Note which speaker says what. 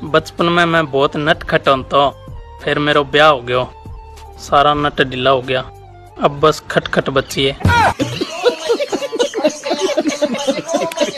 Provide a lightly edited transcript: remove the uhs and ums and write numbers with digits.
Speaker 1: बचपन में मैं बहुत नटखट होता, फिर मेरा ब्याह हो गया, सारा नट ढीला हो गया, अब बस खटखट बची है।